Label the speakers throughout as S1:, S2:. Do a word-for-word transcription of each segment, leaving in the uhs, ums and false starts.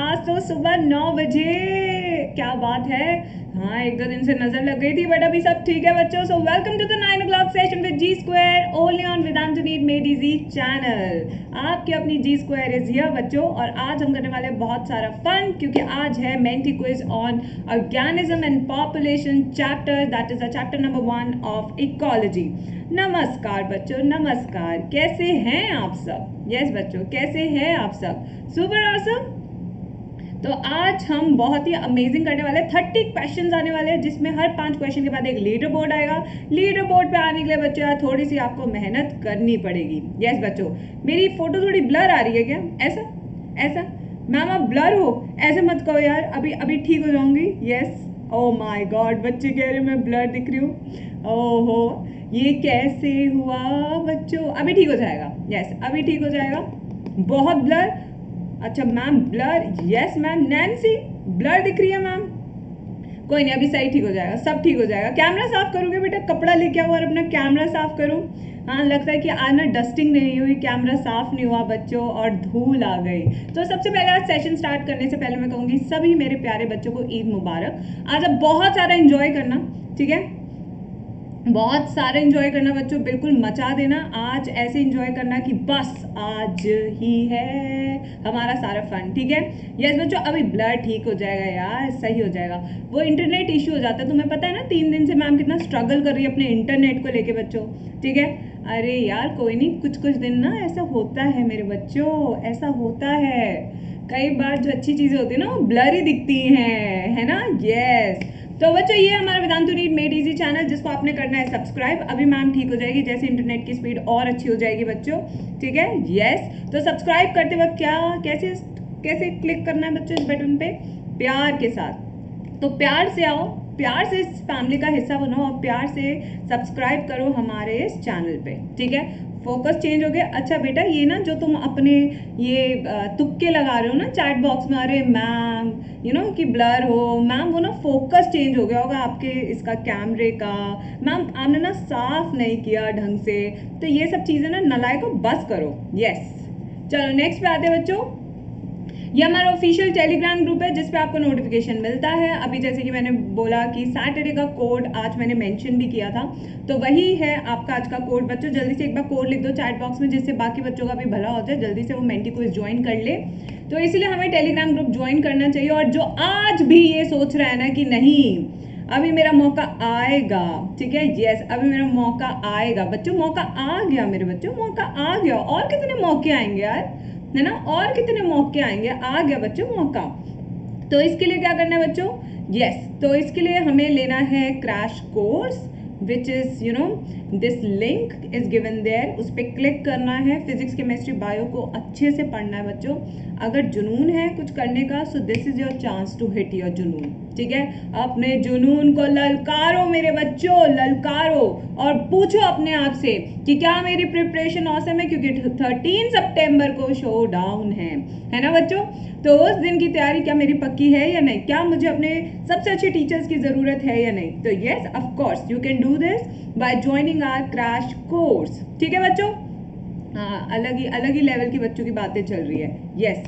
S1: आज तो सुबह नौ बजे। क्या बात है। हाँ, एक दो दिन से नजर लग गई थी बट अभी सब ठीक है बच्चों। So welcome to the nine o'clock session with G square only on Vedantu NEET made easy channel. आपकी अपनी जी स्क्वायर इज हियर बच्चों, और आज हम करने वाले हैं बहुत सारा फन, क्योंकि आज है Menti quiz on organism and population chapter, that is the chapter number one of ecology. नमस्कार बच्चों, नमस्कार। कैसे हैं आप सब? यस yes, बच्चों, कैसे हैं आप सब? Super awesome. तो आज हम बहुत ही अमेजिंग करने वाले हैं। थर्टी क्वेश्चंस आने वाले हैं, जिसमें हर पांच क्वेश्चन के बाद एक लीडर बोर्ड आएगा। लीडर बोर्ड पे आने के लिए बच्चों यार थोड़ी सी आपको मेहनत करनी पड़ेगी। यस yes, बच्चों, मेरी फोटो थोड़ी ब्लर आ रही है क्या? ऐसा ऐसा मैम आप ब्लर हो, ऐसे मत कहो यार। अभी अभी ठीक हो जाऊंगी। यस, ओ माय गॉड, बच्चे कह रहे मैं ब्लर दिख रही हूँ। ओहो, ये कैसे हुआ बच्चों? अभी ठीक हो जाएगा। यस, अभी ठीक हो जाएगा। बहुत ब्लर। अच्छा ma'am blur, yes ma'am. Nancy blur दिख रही है मैम। कोई नहीं, अभी सही ठीक हो जाएगा, सब ठीक हो जाएगा। कैमरा साफ करोगे बेटा? कपड़ा लेके आओ और अपना कैमरा साफ करो। हाँ, लगता है कि आज ना डस्टिंग नहीं हुई, कैमरा साफ नहीं हुआ बच्चों, और धूल आ गई। तो सबसे पहले आज सेशन स्टार्ट करने से पहले मैं कहूँगी सभी मेरे प्यारे बच्चों को ईद मुबारक। आज आप बहुत सारा एंजॉय करना, ठीक है? बहुत सारे एंजॉय करना बच्चों, बिल्कुल मचा देना। आज ऐसे एंजॉय करना कि बस आज ही है हमारा सारा फन, ठीक है? यस बच्चों, अभी ब्लर ठीक हो जाएगा यार, सही हो जाएगा। वो इंटरनेट इश्यू हो जाता है, तुम्हें पता है ना। तीन दिन से मैम कितना स्ट्रगल कर रही है अपने इंटरनेट को लेके बच्चों, ठीक है? अरे यार कोई नहीं, कुछ कुछ दिन ना ऐसा होता है मेरे बच्चों, ऐसा होता है। कई बार जो अच्छी चीजें होती है ना वो ब्लर ही दिखती हैं, है ना? यस। तो बच्चों ये हमारा Vedantu NEET made easy channel, जिसको आपने करना है सब्सक्राइब। अभी मैम ठीक हो जाएगी जैसे इंटरनेट की स्पीड और अच्छी हो जाएगी बच्चों, ठीक है? यस। तो सब्सक्राइब करते वक्त क्या कैसे कैसे क्लिक करना है बच्चों? इस बटन पे प्यार के साथ। तो प्यार से आओ, प्यार से इस फैमिली का हिस्सा बनो और प्यार से सब्सक्राइब करो हमारे इस चैनल पे, ठीक है? फोकस चेंज हो गया। अच्छा बेटा, ये ना जो तुम अपने ये तुक्के लगा रहे हो ना चैट बॉक्स में, अरे मैम यू नो कि ब्लर हो मैम, वो ना फोकस चेंज हो गया होगा आपके इसका कैमरे का। मैम आपने ना साफ नहीं किया ढंग से। तो ये सब चीजें ना नलायक को बस करो। यस, चलो नेक्स्ट पे आते हैं बच्चों। ये हमारा ऑफिशियल टेलीग्राम ग्रुप है जिसपे आपको नोटिफिकेशन मिलता है। अभी जैसे कि मैंने बोला कि सैटरडे का कोड आज मैंने मेंशन भी किया था, तो वही है आपका आज का कोड बच्चों। जल्दी से एक बार कोड लिख दो चैट बॉक्स में, जिससे बाकी बच्चों का भी भला हो जाए, जल्दी से वो मेंटी क्विज ज्वाइन कर ले। तो इसलिए हमें टेलीग्राम ग्रुप ज्वाइन करना चाहिए। और जो आज भी ये सोच रहा है ना कि नहीं अभी मेरा मौका आएगा, ठीक है? यस, अभी मेरा मौका आएगा बच्चों। मौका आ गया मेरे बच्चों, मौका आ गया। और कितने मौके आएंगे यार, है ना? और कितने मौके आएंगे? आ गया बच्चों मौका। तो इसके लिए क्या करना है बच्चों? यस, तो इसके लिए हमें लेना है crash course, which is you know this link is given there. उस पर क्लिक करना है। फिजिक्स केमिस्ट्री बायो को अच्छे से पढ़ना है बच्चों। अगर जुनून है कुछ करने का, so this is your chance to hit your जुनून, ठीक है? अपने जुनून को ललकारो मेरे बच्चों, ललकारो, और पूछो अपने आप से कि क्या मेरी प्रिपरेशन औसम है, क्योंकि थर्टीन सितंबर को शो डाउन है, है ना बच्चों? तो उस दिन की तैयारी क्या मेरी पक्की है या नहीं? क्या मुझे अपने सबसे अच्छे टीचर्स की जरूरत है या नहीं? तो yes, of course you can do this by joining our crash course, ठीक है बच्चों? हाँ, अलग ही अलग ही लेवल की बच्चों की बातें चल रही है। यस,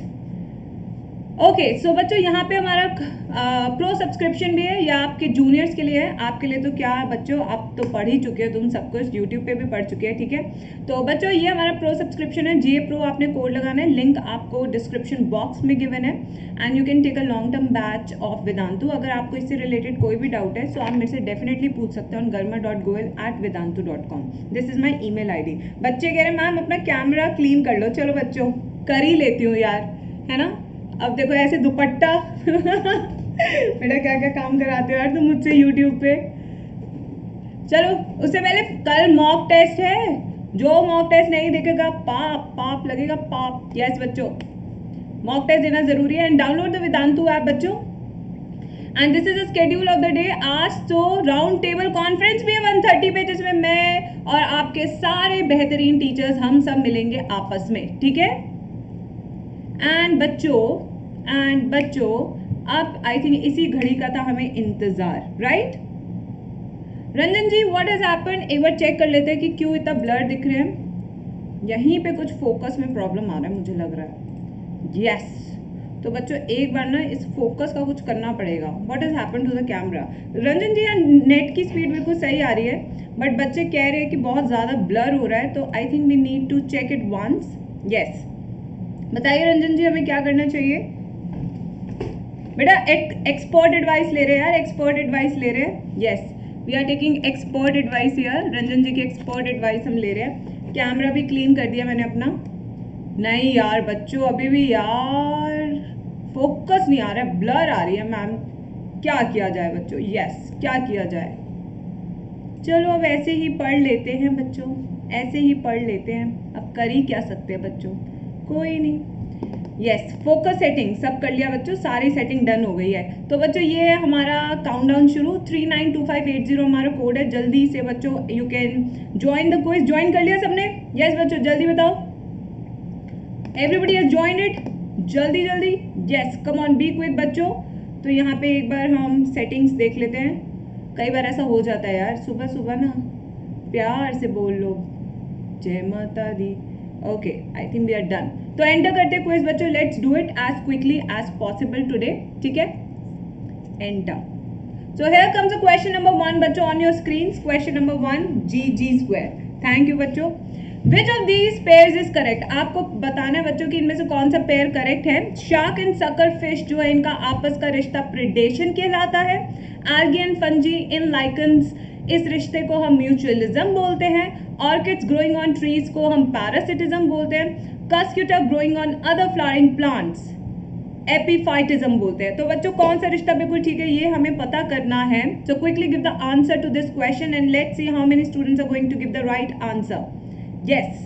S1: ओके सो बच्चों यहाँ पे हमारा प्रो सब्सक्रिप्शन भी है, या आपके जूनियर्स के लिए है। आपके लिए तो क्या बच्चों, आप तो पढ़ ही चुके हो, तुम सब कुछ यूट्यूब पे भी पढ़ चुके हैं, ठीक है? तो बच्चों ये हमारा प्रो सब्सक्रिप्शन है। जी प्रो आपने कोड लगाना है, लिंक आपको डिस्क्रिप्शन बॉक्स में गिवन है। And you can take a long term batch of Vedantu. अगर आपको इससे रिलेटेड कोई भी डाउट है सो आप मेरे से डेफिनेटली पूछ सकते हो on Garima dot Goyal at Vedantu dot com. This is my email I D. बच्चे कह रहे हैं मैम अपना कैमरा क्लीन कर लो। चलो बच्चों कर ही लेती हूँ यार, है ना? अब देखो ऐसे दुपट्टा बेटा क्या क्या काम कराते हो यार तुम मुझसे यूट्यूब पे। चलो उससे पहले कल मॉक टेस्ट है, जो मॉक टेस्ट नहीं देखेगा पाप पाप लगेगा, पाप। यस बच्चों, मॉक टेस्ट देना जरूरी है। And download the Vedantu app बच्चों। And this is the schedule of the day. आज तो राउंड टेबल कॉन्फ्रेंस भी है वन थर्टी पे, जिसमें मैं और आपके सारे बेहतरीन टीचर्स हम सब मिलेंगे आपस में, ठीक है? एंड बच्चों एंड बच्चों अब आई थिंक इसी घड़ी का था हमें इंतजार, right? Ranjan ji what has happened? एक बार चेक कर लेते हैं कि क्यों इतना ब्लर दिख रहे हैं। यहीं पे कुछ फोकस में प्रॉब्लम आ रहा है मुझे लग रहा है। यस, तो बच्चों एक बार ना इस फोकस का कुछ करना पड़ेगा. What is happen to the camera? Ranjan ji यार नेट की स्पीड बिल्कुल सही आ रही है, बट बच्चे कह रहे हैं कि बहुत ज़्यादा ब्लर हो रहा है, तो I think we need to check it once. Yes, बताइए रंजन जी हमें क्या करना चाहिए? बेटा एक एक्सपर्ट एडवाइस ले रहे हैं यार, एक्सपर्ट एडवाइस ले रहे हैं. Yes, we are taking expert advice यार. रंजन जी की एक्सपर्ट एडवाइस हम ले रहे हैं. कैमरा भी क्लीन कर दिया मैंने अपना. नहीं यार बच्चों अभी भी यार फोकस नहीं आ रहा है, ब्लर आ रही है मैम. क्या किया जाए बच्चों? यस, क्या किया जाए? चलो अब ऐसे ही पढ़ लेते हैं बच्चों, ऐसे ही पढ़ लेते हैं. अब कर ही क्या सकते हैं बच्चों, कोई नहीं. यस, फोकस सेटिंग सब कर लिया बच्चों, सारी सेटिंग डन हो गई है. तो बच्चों ये है हमारा काउंटडाउन शुरू. Three nine two five eight zero हमारा कोड है. जल्दी से बच्चों you can join the quiz. Join कर लिया सबने? यस बच्चों जल्दी बताओ. Everybody has joined it? जल्दी जल्दी. Yes come on, be quick बच्चों. तो यहाँ पे एक बार हम सेटिंग्स देख लेते हैं. कई बार ऐसा हो जाता है यार, सुबह सुबह ना प्यार से बोल लो जय माता दी. Okay I think we are done. तो एंटर करते क्विज बच्चों. Let's do it as quickly as possible today. ठीक है, enter. So here comes a question number one बच्चों on your screen. Question number one, जी जी स्क्वायर. थैंक यू बच्चों. Which of these pairs is correct? आपको बताना है बच्चों कि इनमें से कौन सा पेयर करेक्ट है. शार्क एंड सकर फिश जो है इनका आपस का रिश्ता प्रेडेशन कहलाता है. algae and fungi in lichens, इस रिश्ते को हम म्यूचुअलिज्म बोलते हैं. ऑर्किड्स ग्रोइंग ऑन ट्रीज को हम पैरासिटिज्म बोलते हैं. Cuscuta growing on other flowering plants epiphytism बोलते हैं. तो बच्चों कौन सा रिश्ता बिल्कुल ठीक है ये हमें पता करना है. So quickly give the answer to this question and let's see how many students are going to give the right answer. Yes,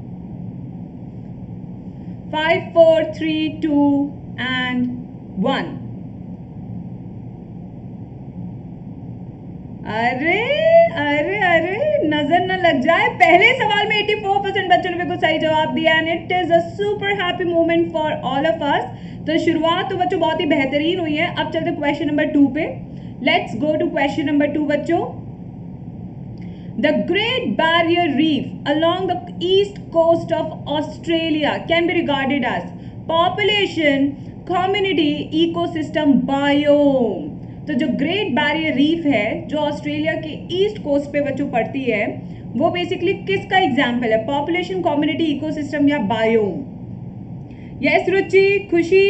S1: five four three two and one. अरे अरे अरे नजर न लग जाए, पहले सवाल में चौरासी परसेंट बच्चों ने बिल्कुल सही जवाब दिया and it is a super happy moment for all of us. तो शुरुआत तो बच्चों बहुत ही बेहतरीन हुई है. अब चलते क्वेश्चन नंबर टू पे. Let's go to question number two बच्चों. The Great Barrier Reef along the east coast of Australia can be regarded as population, community, ecosystem, biome. तो जो ग्रेट बैरियर रीफ है जो ऑस्ट्रेलिया के east coast पे बच्चों पड़ती है वो बेसिकली किसका एग्जाम्पल है? पॉपुलेशन, कम्युनिटी, इकोसिस्टम या biome? Yes Ruchi, Khushi,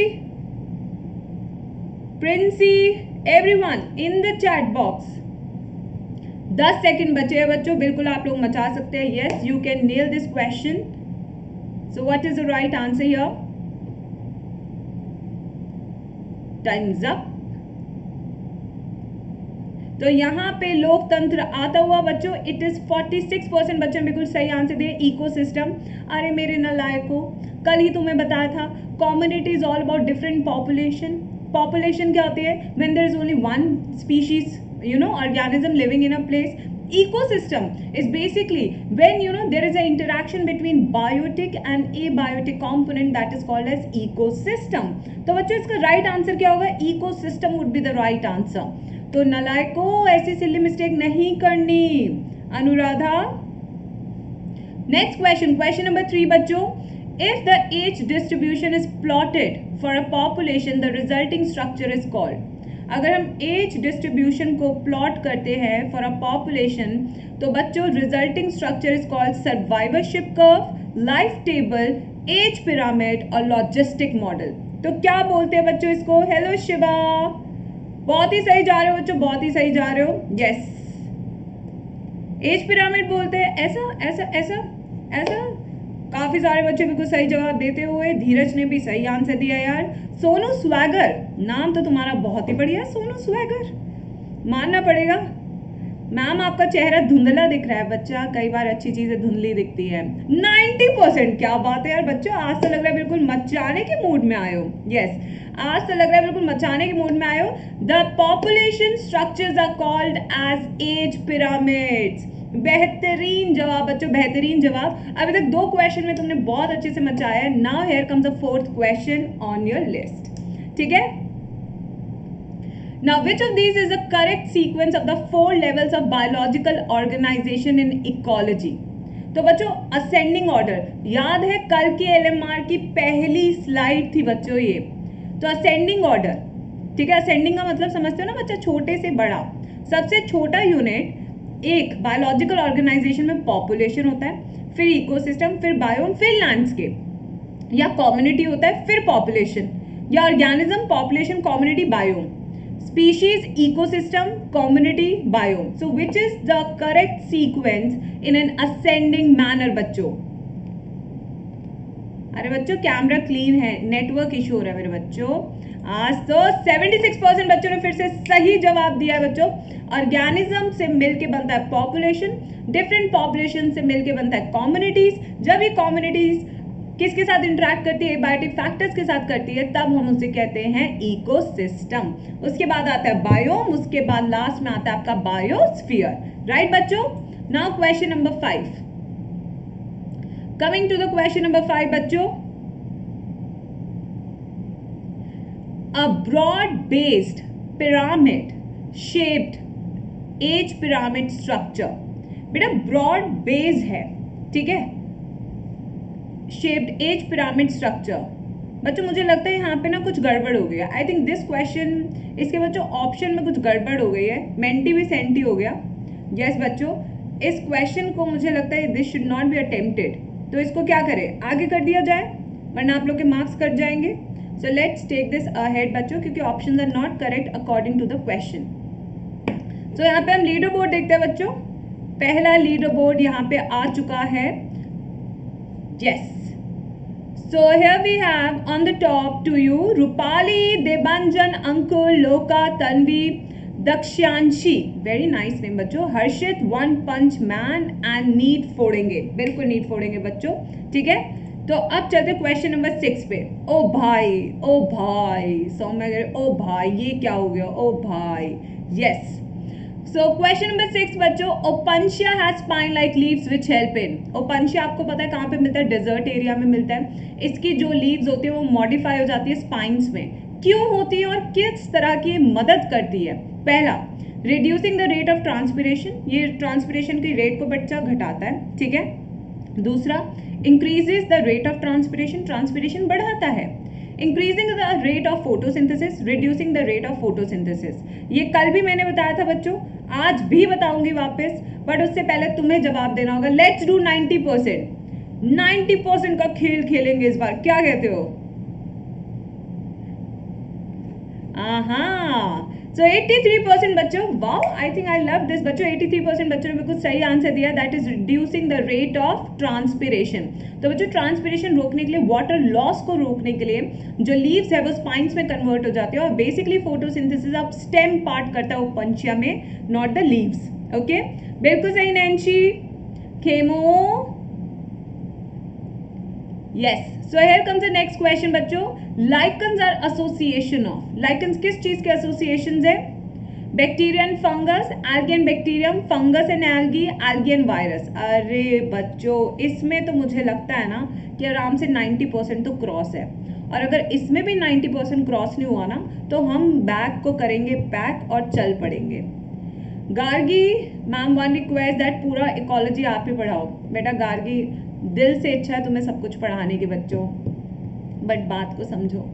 S1: Princy, everyone in the chat box. दस सेकंड बचे हैं बच्चों, बिल्कुल आप लोग मचा सकते हैं. Yes you can nail this question. So what is the right answer here? Time's up. तो यहाँ पे लोकतंत्र आता हुआ बच्चों इट इज छियालीस परसेंट बच्चों ने बिल्कुल सही आंसर दिए. इकोसिस्टम, अरे मेरे नालायकों कल ही तुम्हें बताया था. Community is all about different population. Population क्या होती है? When there is only one species you know organism living in a place. Ecosystem is basically when you know there is an interaction between biotic and abiotic component that is called as ecosystem. तो बच्चों इसका right answer क्या होगा? Ecosystem would be the right answer. तो नालायकों ऐसी सिली mistake नहीं करनी. Anuradha. Next question, question number three बच्चों. If the age distribution is plotted for a population, the resulting structure is called. अगर हम एज डिस्ट्रीब्यूशन को प्लॉट करते हैं फॉर अ पॉपुलेशन तो बच्चों resulting structure is called survivorship curve, life table, age pyramid और logistic model. तो क्या बोलते हैं बच्चों इसको? हेलो शिवा, बहुत ही सही जा रहे हो बच्चों, बहुत ही सही जा रहे हो. यस, एज पिरामिड बोलते हैं. ऐसा ऐसा ऐसा ऐसा काफी सारे बच्चे बिल्कुल सही जवाब देते हुए. धीरज ने भी सही आंसर दिया यार. सोनू स्वैगर, नाम तो तुम्हारा बहुत ही बढ़िया है सोनू स्वैगर, मानना पड़ेगा. मैम आपका चेहरा धुंधला दिख रहा है बच्चा, कई बार अच्छी चीजें धुंधली दिखती है. नब्बे परसेंट, क्या बात है यार बच्चों, आज तो लग रहा है बिल्कुल मचाने के मूड में आए हो. यस, आज तो लग रहा है बिल्कुल मचाने के मूड में आए हो. The population structures are called age age pyramids. बेहतरीन जवाब बच्चों, बेहतरीन जवाब. अभी तक दो क्वेश्चन में तुमने बहुत अच्छे से मचाया है. Now here comes the fourth question on your list. ठीक है, now which of these is the correct sequence of the four levels of biological organisation in ecology? तो बच्चों असेंडिंग ऑर्डर, याद है कल की एलएमआर की पहली स्लाइड थी बच्चों ये. तो असेंडिंग ऑर्डर, ठीक है, असेंडिंग का मतलब समझते हो ना बच्चा, छोटे से बड़ा। सबसे छोटा यूनिट एक बायोलॉजिकल ऑर्गेनाइजेशन में पॉपुलेशन होता है, फिर इकोसिस्टम, फिर बायोम, फिर लैंडस्केप, या कम्युनिटी होता है, फिर पॉपुलेशन, या organism, population, community, biome, species, ecosystem, community, biome. So which is the correct sequence in an ascending manner बच्चों? अरे बच्चों कैमरा क्लीन है, नेटवर्क इशू हो रहा है मेरे बच्चों। आज तो छिहत्तर परसेंट बच्चों ने फिर से सही जवाब दिया है बच्चों। ऑर्गेनिज्म से मिलके बनता है पॉपुलेशन, डिफरेंट पॉपुलेशन से मिलके बनता है कम्युनिटीज। जब ये कम्युनिटीज किसके साथ इंटरेक्ट करती है? बायोटिक फैक्टर्स के साथ करती है, तब हम उसे कहते हैं इकोसिस्टम। उसके बाद आता है बायोम, उसके बाद लास्ट में आता है आपका बायोस्फीयर। राइट बच्चों? Now question number five, coming to the question number five बच्चों, a broad based pyramid shaped age pyramid structure। बेटा ब्रॉड बेस है, ठीक है, शेप्ड एज पिरामिड स्ट्रक्चर। बच्चों मुझे लगता है यहाँ पे ना कुछ गड़बड़ हो गया। आई थिंक दिस क्वेश्चन, इसके बच्चों ऑप्शन में कुछ गड़बड़ हो गई है, मेंटी भी सेंटी हो गया। यस yes, बच्चों इस क्वेश्चन को मुझे लगता है this should not be attempted, तो इसको क्या करें, आगे कर दिया जाए, वरना आप लोग के मार्क्स कट जाएंगे। So let's take this ahead बच्चों, क्योंकि options are not correct according to the question. सो यहाँ पे हम लीडर बोर्ड देखते हैं बच्चों। पहला लीडर बोर्ड यहाँ पे आ चुका है। Yes, so here we have on the top to you Rupali, Debanjan, Ankur, Loka, Tanvi, Dakshanshi, very nice name बच्चों, Harshit, one punch man and NEET फोड़ेंगे, बिल्कुल नीट फोड़ेंगे बच्चों, ठीक है। तो अब चलते क्वेश्चन नंबर सिक्स पे। ओ भाई, ओ भाई सौम्य, ओ भाई ये क्या हो गया, ओ भाई। Yes, so question number six बच्चों, opuntia has spine like leaves which help in. Opuntia आपको पता है कहाँ पे मिलता है? डेजर्ट एरिया में मिलता है। इसकी जो लीव्स होती है वो मॉडिफाई हो जाती है स्पाइन्स में। क्यों होती है और किस तरह की मदद करती है? पहला, reducing the rate of transpiration, ये ट्रांसपिरेशन की रेट को बच्चा घटाता है, ठीक है। दूसरा, increases the rate of transpiration, transpiration बढ़ाता है। Increasing the rate of photosynthesis, reducing the rate of photosynthesis, ये कल भी मैंने बताया था बच्चों, आज भी बताऊंगी वापस, बट उससे पहले तुम्हें जवाब देना होगा। Let's do ninety percent, ninety percent का खेल खेलेंगे इस बार, क्या कहते हो? आहा, सो तिरासी परसेंट बच्चों, wow, I think I love this बच्चों, तिरासी परसेंट बच्चों ने बिल्कुल सही आंसर दिया, that is reducing the rate of transpiration. तो बच्चों ट्रांसपिरेशन रोकने के लिए, वाटर लॉस को रोकने के लिए जो लीव्स है वो स्पाइन्स में कन्वर्ट हो जाती है, और बेसिकली फोटोसिंथेसिस अब स्टेम पार्ट करता है ओपनशिया में, नॉट द लीव्स। ओके, बिल्कुल सही Nancy, Khemo. Yes, so here comes the next question बच्चों, lichens are association of, lichens किस चीज के एसोसिएशंस है? Bacteria and fungus, algae and bacterium, fungus and algae, algae and virus. अरे बच्चों इसमें तो मुझे लगता है ना कि आराम से नाइंटी परसेंट तो क्रॉस है, और अगर इसमें भी नाइंटी परसेंट क्रॉस नहीं हुआ ना तो हम बैग को करेंगे पैक और चल पड़ेंगे। Gargi ma'am, one request that पूरा इकोलॉजी आप ही पढ़ाओ। बेटा गार्गी, दिल से इच्छा है तुम्हें सब कुछ पढ़ाने की बच्चों, बट बात को समझो।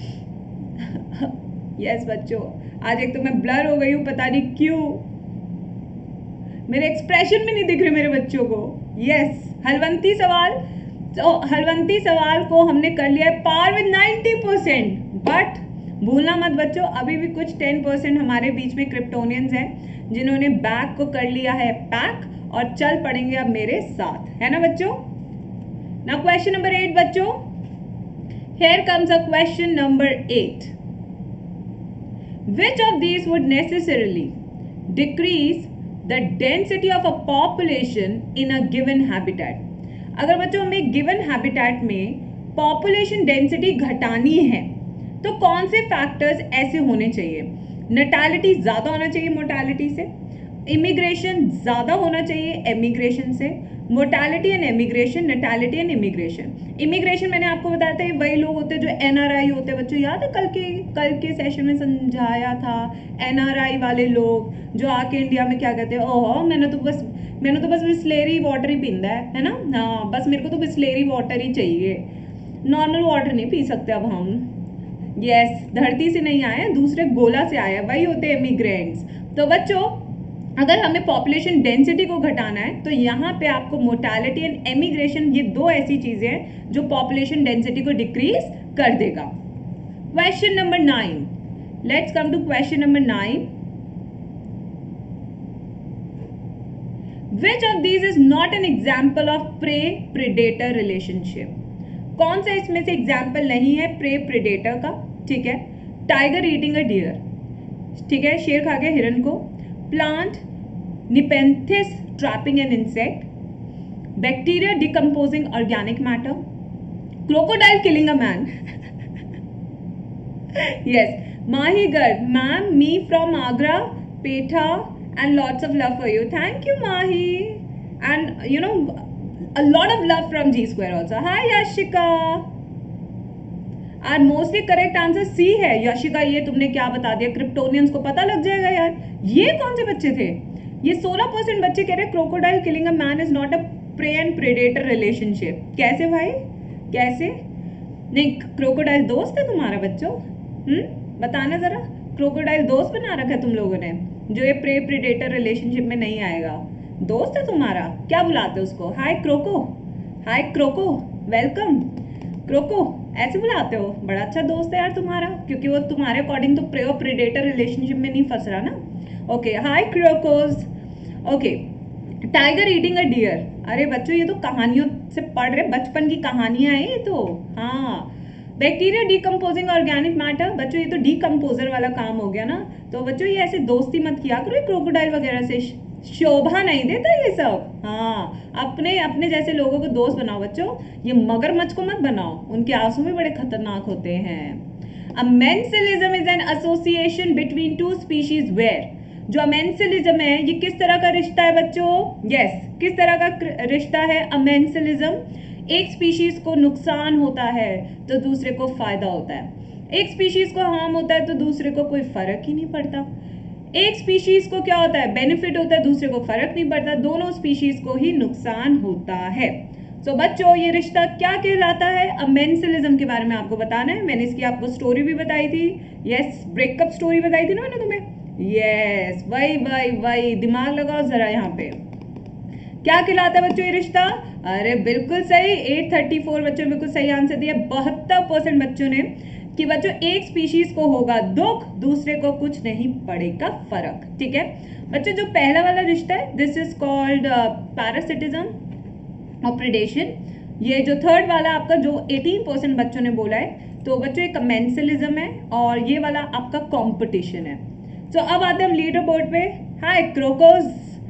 S1: यस yes, बच्चों, आज एक तो मैं ब्लर हो गई हूँ, पता नहीं क्यों, मेरे एक्सप्रेशन में नहीं दिख रहे मेरे बच्चों को। यस yes, हलवंती सवाल, तो हलवंती सवाल को हमने कर लिया है पार विद नाइंटी परसेंट, बट भूलना मत बच्चों, अभी भी कुछ टेन परसेंट हमारे बीच में क्रिप्टोनियंस हैं जिन्होंने बैग को कर लिया है पैक और चल पड़ेंगे अब मेरे साथ, है ना बच्चों। नाउ क्वेश्चन नंबर एट बच्चों, here comes a question number eight, which of these would necessarily decrease the density of a population in a given habitat? अगर बच्चों हमें एक गिवन हैबिटेट में पॉपुलेशन डेंसिटी घटानी है तो कौन से फैक्टर्स ऐसे होने चाहिए? नैटालिटी ज्यादा होना चाहिए मोर्टालिटी से, इमिग्रेशन ज्यादा होना चाहिए एमिग्रेशन से, mortality and emigration, natality and immigration. Immigration मैंने आपको बताया था, ये वही लोग होते हैं जो एनआरआई होते हैं बच्चों, याद है कल के कल के सेशन में समझाया था, एनआरआई वाले लोग जो आके इंडिया में क्या कहते हैं, ओहो मैंने तो बस मैंने तो बस बिस्लेरी वाटर ही पीना है है ना, हाँ बस मेरे को तो बिस्लेरी वाटर ही चाहिए, नॉर्मल वाटर नहीं पी सकते अब हम। यस, धरती से नहीं आए, दूसरे गोला से आए, वही होते हैं इमिग्रेंट्स। तो बच्चों अगर हमें पॉपुलेशन डेंसिटी को घटाना है तो यहाँ पे आपको मोर्टेलिटी एंड एमिग्रेशन, ये दो ऐसी चीजें हैं जो पॉपुलेशन डेंसिटी को डिक्रीज कर देगा। Question number nine, let's come to question number nine. Which of these is not an example of prey predator relationship? कौन सा इसमें से एग्जाम्पल नहीं है प्रे प्रेडेटर का? ठीक है, टाइगर ईटिंग अ डियर, ठीक है, शेर खा गया हिरन को। Plant nepenthes trapping an insect, bacteria decomposing organic matter, crocodile killing a man. Yes, Mahi Garg ma'am, me from Agra, petha and lots of love for you. Thank you Mahi, and you know a lot of love from G Square also. Hi Yashika. Our mostly correct answer C है। यशिका ये तुमने क्या बता दिया, Kryptonians को पता लग जाएगा यार। ये कौन से बच्चे थे? ये सोलह परसेंट बच्चे कह रहे crocodile killing a man is not a prey and predator relationship. कैसे भाई, कैसे? नहीं, क्रोकोडाइल दोस्त है तुम्हारा बच्चों? हम्म, बताना जरा, क्रोकोडाइल दोस्त बना रखा है तुम लोगों ने जो ये प्रे प्रेडेटर रिलेशनशिप में नहीं आएगा? दोस्त है तुम्हारा, क्या बुलाते हो उसको? हाय क्रोको, हाय क्रोको, वेलकम क्रोको, ऐसे बुलाते हो? बड़ा अच्छा दोस्त है यार तुम्हारा, क्योंकि वो तुम्हारे अकॉर्डिंग तो प्रे और प्रेडेटर रिलेशनशिप में नहीं फंस रहा ना। Okay, hi crocos. Okay, tiger eating a deer, अरे बच्चों ये तो कहानियों से पढ़ रहे, बचपन की कहानियां हैं ये तो। हाँ, बैक्टीरिया डिकम्पोजिंग ऑर्गेनिक मैटर, बच्चों ये तो डिकम्पोजर वाला काम हो गया ना। तो बच्चों ये ऐसे दोस्ती मत किया करो क्रोकोडाइल वगैरह से, शोभा नहीं देता ये सब। हाँ, अपने अपने जैसे लोगों को दोस्त बनाओ बच्चों, ये मगरमच्छ को मत बनाओ, उनके आंसू भी बड़े खतरनाक होते हैं। Amensalism is an association between two species where, जो अमेंसिलिज्म है ये किस तरह का रिश्ता है बच्चों? यस yes, किस तरह का रिश्ता है अमेंसिलिज्म? एक स्पीशीज को नुकसान होता है तो दूसरे को फायदा होता है, एक स्पीशीज को हार्म होता है तो दूसरे को कोई फर्क ही नहीं पड़ता। एक स्पीशीज को क्या होता है, बेनिफिट होता है, दूसरे को फर्क नहीं पड़ता, दोनों स्पीशीज को ही नुकसान होता है। तो so, बच्चों ये रिश्ता क्या कहलाता है? अमेंसिलिज्म के बारे में आपको बताना है। मैंने इसकी आपको स्टोरी भी बताई थी। यस, ब्रेकअप स्टोरी बताई थी ना मैंने तुम्हें। यस, वही वही वही, दिमाग लगाओ जरा यहाँ पे। क्या कहलाता है बच्चों ये रिश्ता? अरे बिल्कुल सही, आठ सौ चौंतीस बच्चों ने बिल्कुल सही आंसर दिया। बहत्तर परसेंट बच्चों ने कि बच्चों एक स्पीशीज को होगा दुख, दूसरे को कुछ नहीं पड़ेगा फर्क। ठीक है बच्चों, जो पहला वाला रिश्ता है दिस इज कॉल्ड पैरासिटिज्म और प्रेडेशन। ये जो थर्ड वाला आपका जो अठारह परसेंट बच्चों ने बोला है, तो बच्चों एक कमेंसलिज्म है और ये वाला आपका कंपटीशन है। तो अब आते हैं हम लीडर बोर्ड पे। हाय क्रोकोस,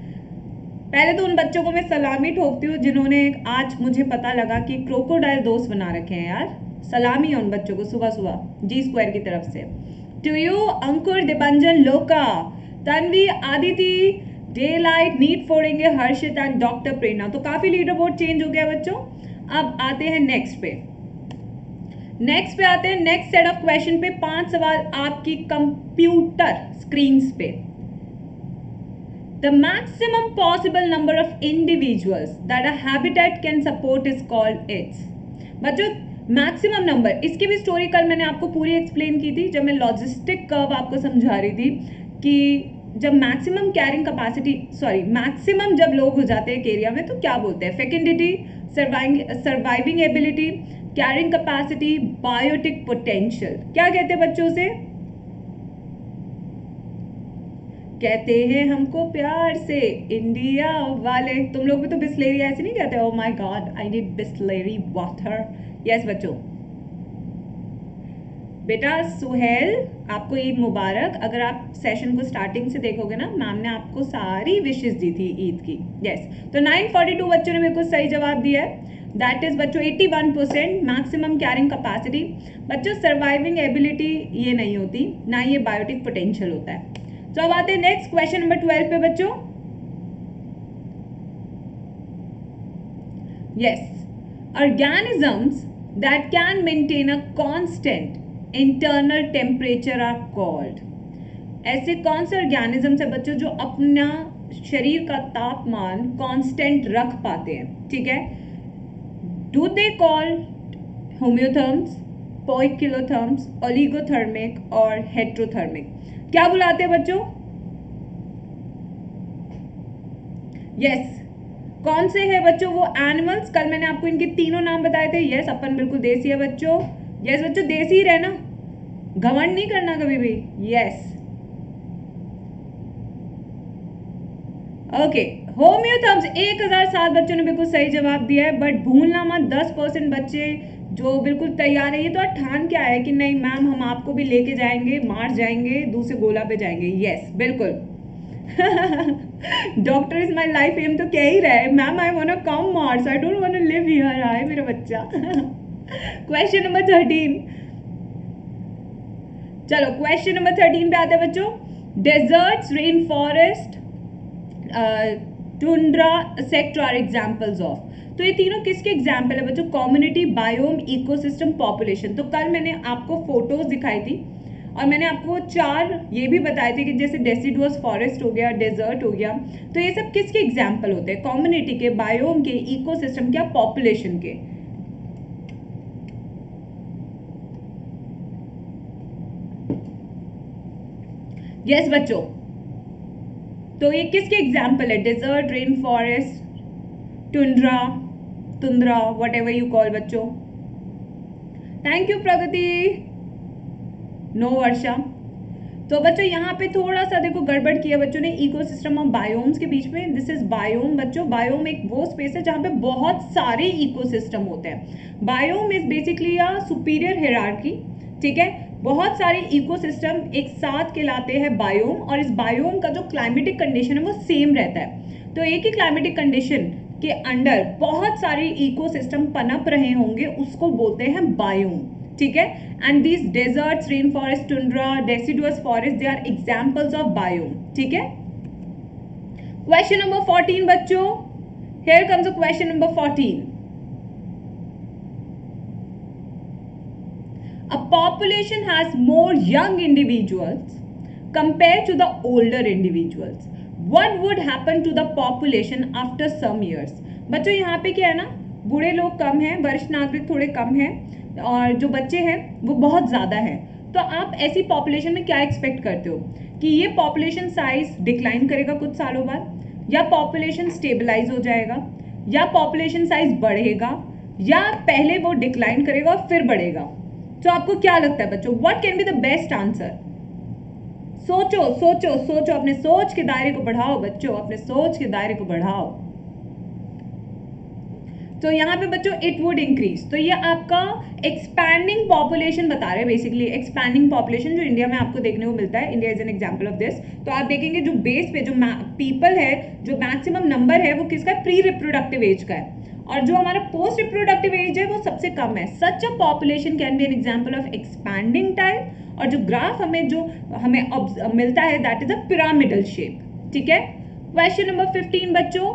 S1: पहले तो उन बच्चों को मैं सलामी ठोकती हूँ जिन्होंने आज मुझे पता लगा कि क्रोकोडाइल दोस्त बना रखे हैं यार। सलामी है उन बच्चों को सुबह सुबह जी स्क्वायर की तरफ से। To you Ankur, Dipanjan, Loka, Tanvi, Aditi, daylight, NEET फोड़ेंगे, हर्षित एंड डॉक्टर प्रेरणा। तो काफी लीडर बोर्ड चेंज हो गया बच्चों। अब आते हैं नेक्स्ट पे। नेक्स्ट पे आते हैं नेक्स्ट सेट ऑफ क्वेश्चन पे। पांच सवाल आपकी कंप्यूटर स्क्रीन पे। The maximum possible number of individuals that a habitat can support is called its। बच्चों मैक्सिमम नंबर, इसकी भी स्टोरी कल मैंने आपको पूरी एक्सप्लेन की थी जब मैं लॉजिस्टिक कर्व आपको समझा रही थी कि जब maximum carrying capacity, sorry maximum जब लोग हो जाते हैं एक एरिया में तो क्या बोलते हैं? Fecundity, surviving ability, carrying capacity, biotic potential. क्या कहते हैं बच्चों से? कहते हैं हमको प्यार से इंडिया वाले। तुम लोग भी तो बिस्लेरी ऐसे नहीं कहते? Oh my God I need Bisleri water. Yes बच्चों। बेटा सुहेल, आपको ईद मुबारक। अगर आप सेशन को स्टार्टिंग से देखोगे ना, मैम ने आपको सारी विशेष दी थी ईद की। यस, तो नौ सौ बयालीस बच्चों ने बिल्कुल सही जवाब दिया है। दैट इज बच्चों इक्यासी परसेंट मैक्सिमम कैरिंग कैपेसिटी। बच्चों सर्वाइविंग एबिलिटी ये नहीं होती, ना ये बायोटिक पोटेंशियल होता है। तो अब आते हैं नेक्स्ट क्वेश्चन नंबर ट्वेल्व पे बच्चों। Yes, organisms that can maintain a constant internal temperature are called. ऐसे कौन से ऑर्गेनिजम्स है बच्चों जो अपना शरीर का तापमान कांस्टेंट रख पाते हैं? ठीक है, do they call homeotherms, poikilotherms, oligothermic और हेट्रोथर्मिक। क्या बुलाते हैं बच्चों? Yes yes. कौन से है बच्चों वो एनिमल्स? कल मैंने आपको इनके तीनों नाम बताए थे। यस yes, अपन बिल्कुल देसी है बच्चों। यस yes, बच्चों देसी रहना, घमंड नहीं करना कभी भी। Yes okay. होम्योथर्म्स एक हजार सात बच्चों ने बिल्कुल सही जवाब दिया है, बट भूलना मत दस परसेंट बच्चे जो बिल्कुल तैयार है। ये तो ठान क्या है कि नहीं मैम हम आपको भी लेके जाएंगे, मार जाएंगे, दूसरे गोला पे जाएंगे। यस बिल्कुल। Doctor is my life M तो कह ही रहा है ma'am I want to come Mars, I don't want to live here. आए मेरा बच्चा। Question number thirteen. चलो क्वेश्चन नंबर थर्टीन पे आते हैं बच्चों। Deserts, rain forest, tundra sector are examples of. तो ये तीनों किसके एग्जाम्पल है बच्चों? Community, biome, ecosystem, population. तो कल मैंने आपको फोटोज दिखाई थी और मैंने आपको चार ये भी बताए थे कि जैसे डेसिडुअस फॉरेस्ट हो गया, डेजर्ट हो गया, तो ये सब किसके एग्जाम्पल होते हैं? कम्युनिटी के, बायोम के, इकोसिस्टम के, पॉपुलेशन के। यस yes, बच्चों तो ये किसके एग्जाम्पल है? Desert, rain forest, tundra, tundra, whatever you call बच्चों। Thank you Pragati. No Varsha. तो बच्चों यहाँ पे थोड़ा सा देखो गड़बड़ किया बच्चों ने इकोसिस्टम और बायोम्स के बीच में। दिस इज बायोम बच्चों। बायोम एक वो स्पेस है जहाँ पे बहुत सारे इकोसिस्टम होते हैं। Biome is basically a superior hierarchy, ठीक है। बहुत सारे इकोसिस्टम एक साथ कहलाते हैं बायोम, और इस बायोम का जो क्लाइमेटिक कंडीशन है वो सेम रहता है। तो एक ही क्लाइमेटिक कंडीशन के अंडर बहुत सारे इकोसिस्टम पनप रहे होंगे, उसको बोलते हैं बायोम, ठीक है। And these deserts, rain forest, tundra, deciduous forest, they are examples of biome, ठीक है। क्वेश्चन नंबर फोर्टीन बच्चों। Here comes a question number fourteen. A population has more young individuals compared to the older individuals. What would happen to the population after some years? बच्चों यहाँ पे क्या है ना, बूढ़े लोग कम हैं, वरिष्ठ नागरिक थोड़े कम हैं, और जो बच्चे हैं वो बहुत ज़्यादा हैं। तो आप ऐसी पॉपुलेशन में क्या एक्सपेक्ट करते हो कि ये पॉपुलेशन साइज डिक्लाइन करेगा कुछ सालों बाद, या पॉपुलेशन स्टेबलाइज हो जाएगा, या पॉपुलेशन साइज बढ़ेगा, या पहले वो डिक्लाइन करेगा और फिर बढ़ेगा? तो आपको क्या लगता है बच्चों? What can be the best answer? सोचो सोचो सोचो, अपने सोच के दायरे को बढ़ाओ बच्चों, अपने सोच के दायरे को बढ़ाओ। तो यहाँ पे बच्चों इट वुड इंक्रीज, तो ये आपका एक्सपैंडिंग पॉपुलेशन बता रहे हैं, बेसिकली एक्सपैंडिंग पॉपुलेशन जो इंडिया में आपको देखने को मिलता है। India is an example of this. तो आप देखेंगे जो बेस पे जो पीपल है, जो मैक्सिमम नंबर है वो किसका है? प्री रिप्रोडक्टिव एज का है, और जो हमारा पोस्ट रिप्रोडक्टिव एज है वो सबसे कम है। Such a population can be an example of expanding type, और जो ग्राफ हमें जो हमें मिलता है that is a pyramidal shape, ठीक है। क्वेश्चन नंबर फिफ्टीन बच्चों।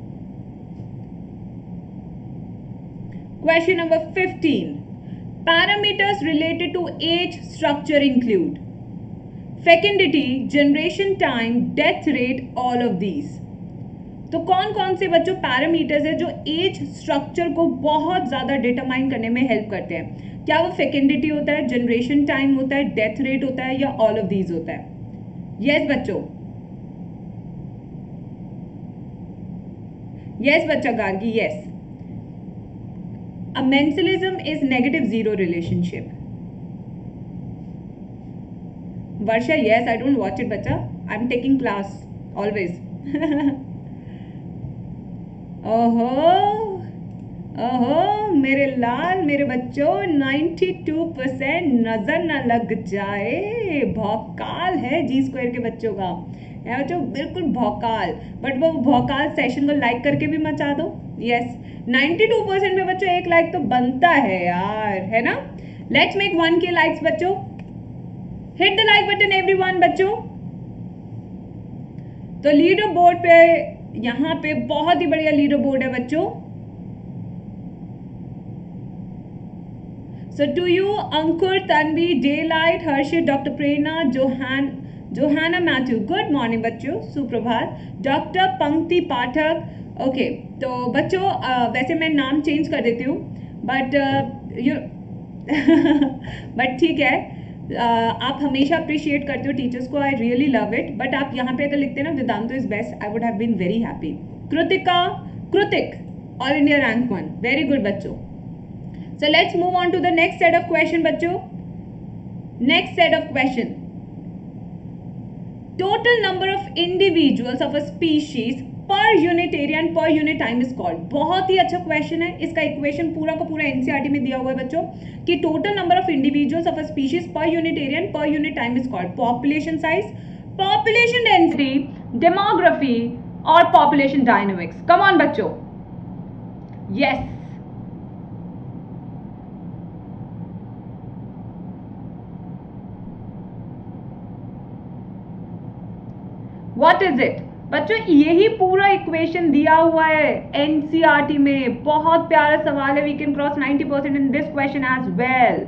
S1: Question number fifteen. Parameters related to age structure include fecundity, generation time, death rate, all of these. तो कौन कौन से बच्चों पैरामीटर्स है जो एज स्ट्रक्चर को बहुत ज्यादा डिटरमाइन करने में हेल्प करते हैं? क्या वो फेकेंडिटी होता है, जनरेशन टाइम होता है, डेथ रेट होता है, या ऑल ऑफ दीज होता है? यस yes, बच्चों। यस yes, बच्चा Gargi. Yes, amensalism is negative zero relationship. Varsha yes, I don't watch it बच्चा, I am taking class always. ओहो ओहो मेरे लाल मेरे बच्चों, बानवे परसेंट नजर न लग जाए, भौकाल है जी स्क्वायर के बच्चों का है बच्चों, बिल्कुल भौकाल। बट वो भौकाल सेशन को लाइक करके भी मचा दो। यस, बानवे परसेंट में बच्चों एक लाइक तो बनता है यार, है ना। लेट्स मेक वन के लाइक्स बच्चों। Hit the like button everyone बच्चों। तो लीडर बोर्ड पे यहाँ पे बहुत ही बढ़िया लीडर बोर्ड है बच्चों। So to you Ankur, Tanvi, day light, Harshit, doctor Prerna, Johan Johana Matthew, good morning बच्चों, सुप्रभात। डॉक्टर पंक्ति पाठक, ओके okay, तो बच्चों uh, वैसे मैं नाम चेंज कर देती हूँ, बट यू बट ठीक है, uh, आप हमेशा अप्रिशिएट करते हो टीचर्स को, I really love it. But आप यहाँ पे अगर लिखते ना Vedantu is best, I would have been very happy. Kritika, Kritik, all India rank one. Very good बच्चों. So let's move on to the next set of question बच्चों. Next set of question. Total number of individuals of a species per unit area and per unit time is called. बहुत ही अच्छा question है. इसका equation पूरा का पूरा NCERT में दिया हुआ है बच्चों कि total number of individuals of a species per unit area and per unit time is called population size, population density, demography और पॉपुलेशन डायनामिक्स. कम ऑन बच्चों. यस. व्हाट इज इट बच्चों? यही पूरा इक्वेशन दिया हुआ है एनसीईआरटी में. बहुत प्यारा सवाल है. We can cross ninety percent in this question as well.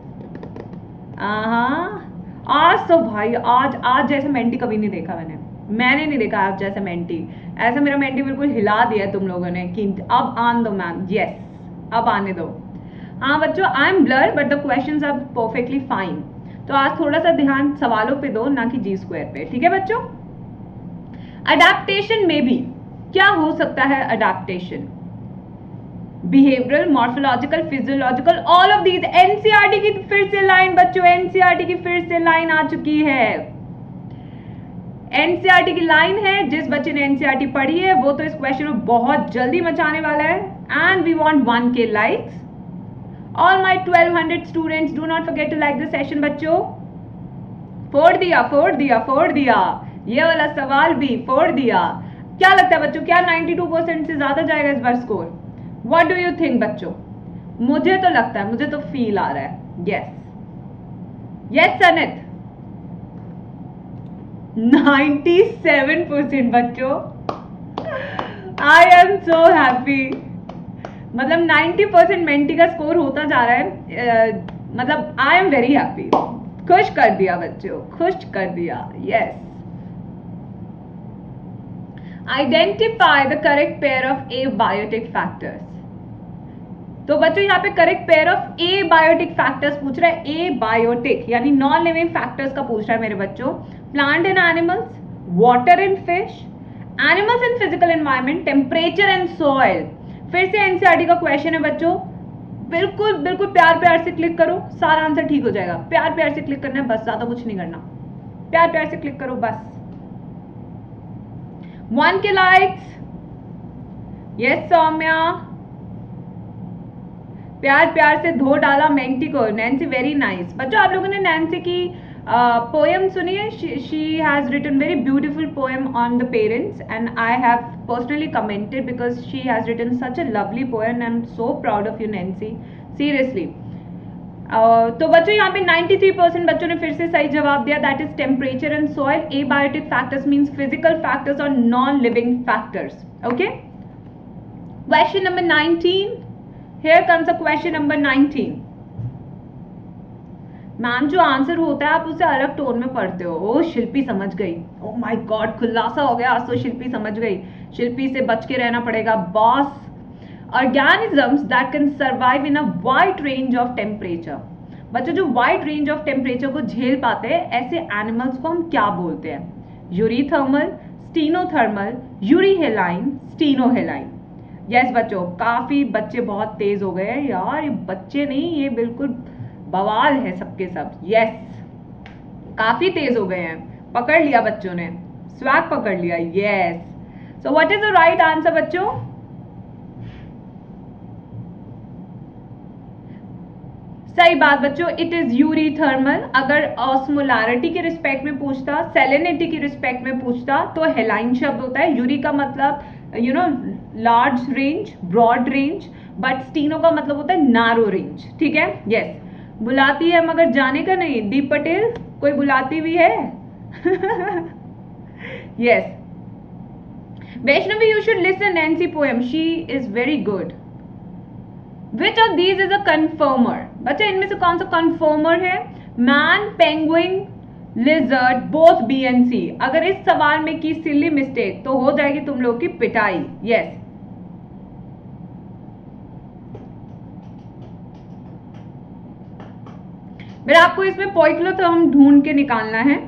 S1: आज तो भाई आज आज जैसा मेंटी कभी नहीं देखा मैंने. मैंने नहीं देखा आज जैसा मेंटी. ऐसा मेरा मेंटी बिल्कुल हिला दिया तुम लोगों ने कि अब आन दो मैम. यस, अब आने दो. हाँ बच्चों, I am blur but the questions are perfectly fine. तो आज थोड़ा सा ध्यान सवालों पे दो, ना कि जी स्क्वायर पे. ठीक है बच्चों. अडेप्टेशन में भी क्या हो सकता है? Adaptation behavioural, morphological, physiological, all of these. NCERT की फिर से लाइन बच्चों, एनसीईआरटी की फिर से लाइन आ चुकी है. एनसीईआरटी की लाइन है. जिस बच्चे ने एनसीईआरटी पढ़ी है वो तो इस क्वेश्चन को बहुत जल्दी मचाने वाला है. एंड वी वांट वन के likes. All my twelve hundred students, do not forget to like the session बच्चों. फोड़ दिया, फोड़ दिया, फोड़ दिया. ये वाला सवाल भी फोड़ दिया. क्या लगता है बच्चों, क्या बानवे परसेंट से ज्यादा जाएगा इस बार score? What do you think बच्चों? मुझे तो लगता है, मुझे तो फील आ रहा है. यस यस सनित, सत्तानवे परसेंट बच्चों. I am so happy. मतलब नब्बे परसेंट मेंटी का स्कोर होता जा रहा है. uh, मतलब आई एम वेरी हैप्पी. खुश कर दिया बच्चों, खुश कर दिया. Yes. Identify the correct pair of abiotic factors. तो बच्चों यहाँ पे correct pair of abiotic factors पूछ रहा है. ए बायोटिक यानी नॉन लिविंग फैक्टर्स का पूछ रहा है मेरे बच्चों. Plant and animals, water and fish, animals in physical environment, temperature and soil. फिर से एनसीईआरटी का क्वेश्चन है बच्चों. बिल्कुल बिल्कुल प्यार प्यार से क्लिक करो, सारा आंसर ठीक हो जाएगा. प्यार प्यार से क्लिक करना है बस, ज्यादा कुछ नहीं करना. प्यार प्यार से क्लिक करो बस. वन के लाइक्स. यस सौम्या, प्यार प्यार से धो डाला मेंटी को. Nancy very nice. बच्चों आप लोगों ने नैन्सी की पोएम सुनी है? She has written very beautiful poem on the parents and I have personally commented because she has written such a lovely poem. I am so proud of you Nancy, seriously. Uh, तो बच्चों यहाँ पे तिरानवे percent बच्चों ने फिर से सही जवाब दिया. That is temperature and soil. Abiotic factors means physical factors और non living factors. Okay. Question number nineteen. Here comes a question number nineteen. Ma'am जो आंसर होता है आप उसे अलग टोन में पढ़ते हो. ओ शिल्पी समझ गई. ओ माय गॉड, खुलासा हो गया आज तो. शिल्पी समझ गई. शिल्पी से बच के रहना पड़ेगा boss. Organisms that can survive in a wide range of temperature. बच्चों जो वाइड रेंज ऑफ टेम्परेचर को झेल पाते हैं ऐसे एनिमल्स को हम क्या बोलते हैं? Eurythermal, stenothermal, euryhaline, stenohaline. Yes बच्चों, काफी बच्चे बहुत तेज हो गए हैं यार. ये बच्चे नहीं, ये बिल्कुल बवाल है सबके सब. यस, काफी तेज हो गए हैं. पकड़ लिया बच्चों ने, स्वैग पकड़ लिया. Yes. So what is the right answer बच्चों? सही बात बच्चों, इट इज यूरीथर्मल. अगर ऑस्मोलैरिटी के रिस्पेक्ट में पूछता, सेलेनिटी के रिस्पेक्ट में पूछता तो हेलाइन शब्द होता है. यूरी का मतलब you know large range, broad range, but steno का मतलब होता है नारो रेंज. ठीक है. यस. बुलाती है मगर जाने का नहीं. दीप पटेल कोई बुलाती भी है? Yes. Vaishnavi, you should listen Nancy poem. She is very good. Which of these is a confirmer? बच्चा इनमें से कौन सा confirmer है? Man, penguin, lizard, both B and C. अगर इस सवाल में की सिली मिस्टेक तो हो जाएगी तुम लोग की पिटाई. Yes. मेरा आपको इसमें पोइकिलोथर्म ढूंढ के निकालना है,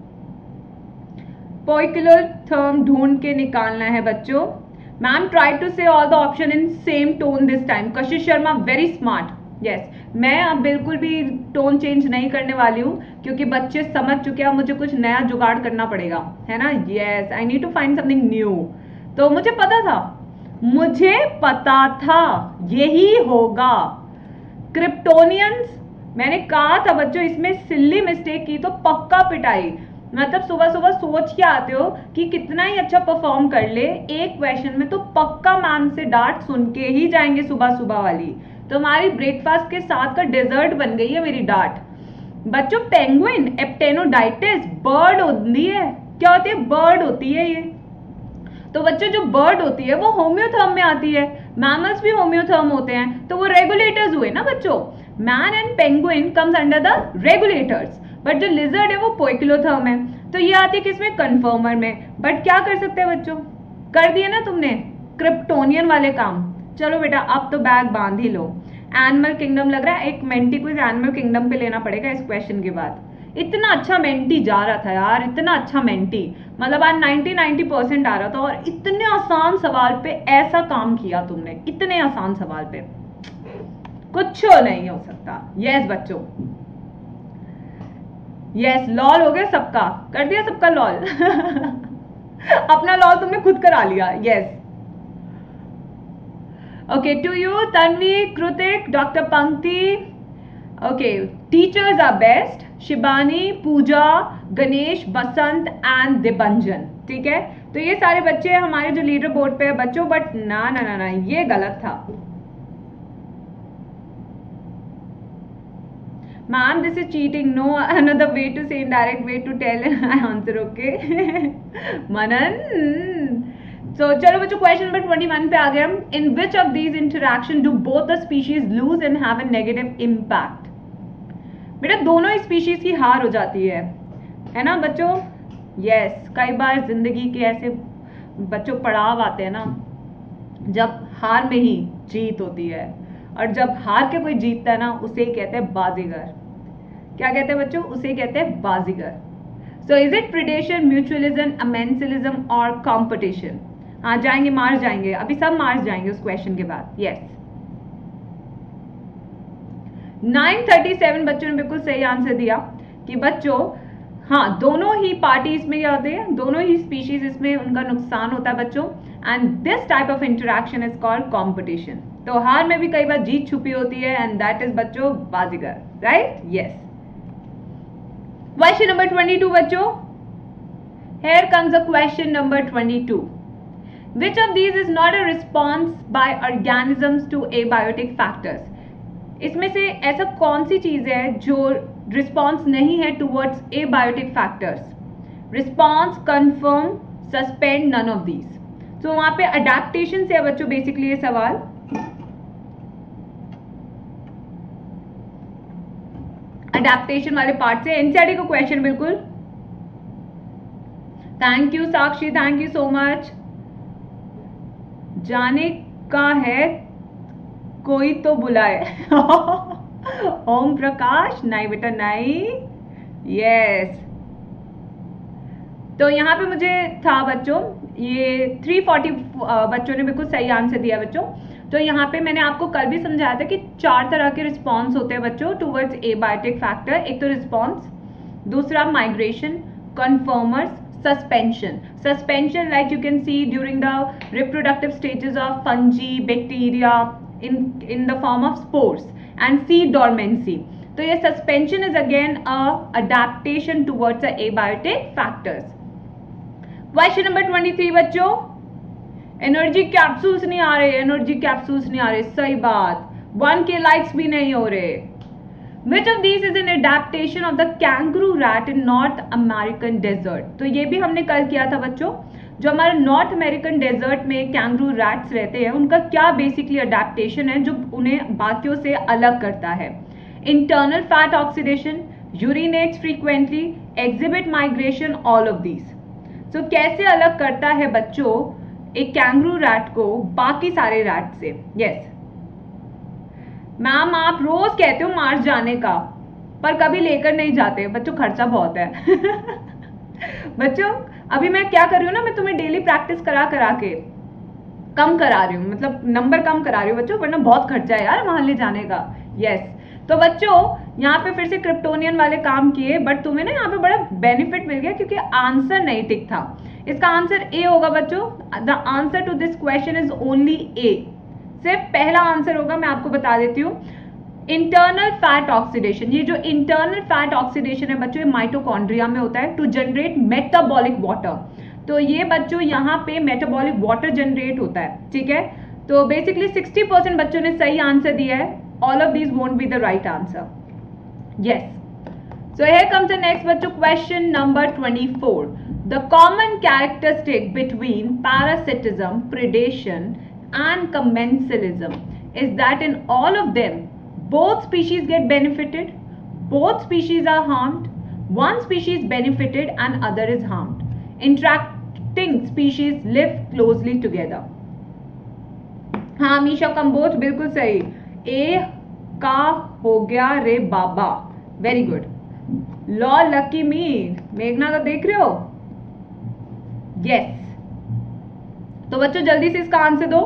S1: पोइकिलोथर्म ढूंढ के निकालना है बच्चों। Ma'am try to say all the option in same tone this time. Kashish Sharma very smart. Yes, मैं अब बिल्कुल भी टोन चेंज नहीं करने वाली हूँ क्योंकि बच्चे समझ चुके हैं, मुझे कुछ नया जुगाड़ करना पड़ेगा, है ना। Yes, I need to find something new. तो मुझे पता था, मुझे पता था यही होगा, क्रिप्टोनियंस। मैंने कहा था बच्चों, इसमें सिल्ली मिस्टेक की तो पक्का पिटाई। मतलब सुबह सुबह सोच के आते हो कि कितना ही अच्छा परफॉर्म कर ले, एक क्वेश्चन में तो पक्का मैम से डांट सुन के ही जाएंगे सुबह सुबह वाली। तो हमारी ब्रेकफास्ट के साथ का डेजर्ट बन गई है मेरी डांट। बच्चों पेंगुइन एप्टेनोडाइटिस बर्ड होती है। क्या होती है? बर्ड होती है ये। तो बच्चों जो बर्ड होती है वो होम्योथर्म में आती है, मैमल्स भी होम्योथर्म होते हैं, तो वो रेगुलेटर्स हुए ना बच्चों। Man and penguin comes under the regulators, but जो लिजर्ड है वो पोइकिलोथर्म है। तो ये आती है किसमें? कन्फर्मर में। बट क्या कर सकते हैं बच्चों, कर दिए ना तुमने क्रिप्टोनियन वाले काम। चलो बेटा अब तो बैग बांध ही लो। एनिमल किंगडम लग रहा है, एक मेंटी को एनिमल किंगडम पे लेना पड़ेगा इस क्वेश्चन के बाद। इतना अच्छा मेंटी जा रहा था यार, इतना अच्छा मेंटी, मतलब आज नाइंटी नाइंटी परसेंट आ रहा था, और इतने आसान सवाल पे ऐसा काम किया तुमने, इतने आसान सवाल पे कुछ नहीं हो सकता। यस बच्चों, यस लॉल हो गया सबका, कर दिया सबका लॉल अपना लॉल तुमने खुद करा लिया। Yes okay, to you Tanvi, Kritik, doctor Pankti. Okay, teachers are best, Shibani, Puja, Ganesh, Basant and Dibanjan. ठीक है, तो ये सारे बच्चे हमारे जो लीडर बोर्ड पे है बच्चों, बट ना ना ना ना ये गलत था। Ma'am this is cheating, no another way to say indirect way to tell answer. Okay Manan. So, चलो बच्चों क्वेश्चन नंबर ट्वेंटी वन पे आ गए हम। In which of these interaction do both the species lose and have a negative impact. बेटा दोनों ही species की हार हो जाती है, है ना बच्चों। यस yes, कई बार जिंदगी के ऐसे बच्चों पड़ाव आते हैं ना, जब हार में ही जीत होती है, और जब हार के कोई जीतता है ना उसे कहते हैं बाजीगर। क्या कहते हैं बच्चों? उसे कहते हैं Baazigar. So is it predation, mutualism, amensalism और कॉम्पिटिशन? हाँ जाएंगे, मार्स जाएंगे, अभी सब मार्स जाएंगे उस क्वेश्चन के बाद। यस नाइन थर्टी सेवन बच्चों ने बिल्कुल सही आंसर दिया कि बच्चों हाँ दोनों ही पार्टी इसमें क्या होते हैं, दोनों ही स्पीशीज इसमें उनका नुकसान होता है बच्चों, and this type of interaction is called competition. तो हार में भी कई बार जीत छुपी होती है, एंड दैट इज बच्चों Baazigar, right. Yes question number twenty two बच्चों, here comes a question number twenty-two. Which of these is not a response by organisms to abiotic factors? इसमें से ऐसा कौन सी चीज है जो रिस्पॉन्स नहीं है towards abiotic factors? Response, conform, suspend, none of these. तो वहां पे अडेप्टेशन से है बच्चों बेसिकली ये सवाल। अडेप्टेशन वाले पार्ट से एनसीईआरटी का क्वेश्चन बिल्कुल। Thank you Sakshi, thank you so much. जाने का है कोई तो बुलाए ओम प्रकाश, नहीं बेटा नहीं। यस तो यहाँ पे मुझे था बच्चों ये थ्री फोर्टी बच्चों ने बिल्कुल सही आंसर दिया बच्चों। तो यहाँ पे मैंने आपको कल भी समझाया था कि चार तरह के रिस्पॉन्स होते हैं बच्चों टूवर्ड्स एबायोटिक फैक्टर। एक तो रिस्पॉन्स, दूसरा migration, conformers, suspension. Suspension like you can see during the reproductive stages of fungi, bacteria in in the form of spores, and seed dormancy. तो ये suspension is again a adaptation towards the abiotic factors. Question number twenty-three बच्चों, energy capsules नहीं आ रहे, energy capsules नहीं आ रहे, सही बात। One के लाइक्स भी नहीं हो रहे। Which of these is an adaptation of the kangaroo rat in North American desert? तो ये भी हमने कल किया था बच्चों। जो हमारे नॉर्थ अमेरिकन डेजर्ट में कैंगरू रैट्स रहते हैं उनका क्या बेसिकली अडेप्टेशन है जो उन्हें बाकियों से अलग करता है? Internal fat oxidation, urinates frequently, exhibit migration, all of these. तो कैसे अलग करता है बच्चों एक कैंगरू रैट को बाकी सारे रैट से? Yes yes. मैम आप रोज कहते हो मार्स जाने का, पर कभी लेकर नहीं जाते बच्चों, खर्चा बहुत है। बच्चों अभी मैं क्या कर रही हूँ ना, मैं तुम्हें डेली प्रैक्टिस करा करा के कम करा रही हूँ, मतलब नंबर कम करा रही हूँ बच्चों, वरना बहुत खर्चा है यार वहां ले जाने का। यस, तो बच्चों यहाँ पे फिर से क्रिप्टोनियन वाले काम किए, बट तुम्हें ना यहाँ पे बड़ा बेनिफिट मिल गया क्योंकि आंसर नहीं टिक था। इसका आंसर ए होगा बच्चों। The answer to this question is only A. सिर्फ पहला आंसर होगा, मैं आपको बता देती हूँ। इंटरनल फैट ऑक्सीडेशन, ये जो इंटरनल फैट ऑक्सीडेशन है बच्चों, ये माइटोकॉन्ड्रिया में होता है टू जनरेट मेटाबॉलिक वाटर। तो ये बच्चों यहाँ पे मेटाबॉलिक वाटर जनरेट होता है, ठीक है। तो बेसिकली सिक्सटी परसेंट बच्चों ने सही आंसर दिया है। All of these won't be the right answer. Yes, so here comes the next बच्चों, question number twenty-four. The common characteristic between parasitism, predation and commensalism is that in all of them both species get benefited, both species are harmed, one species benefited and other is harmed. Interacting species live closely together. हाँ मीशा कंबोज बिल्कुल सही, ए का हो गया रे बाबा, very good. Law lucky me, मेघना तो देख रहे हो। Yes yes. तो बच्चों जल्दी से इसका आंसर दो।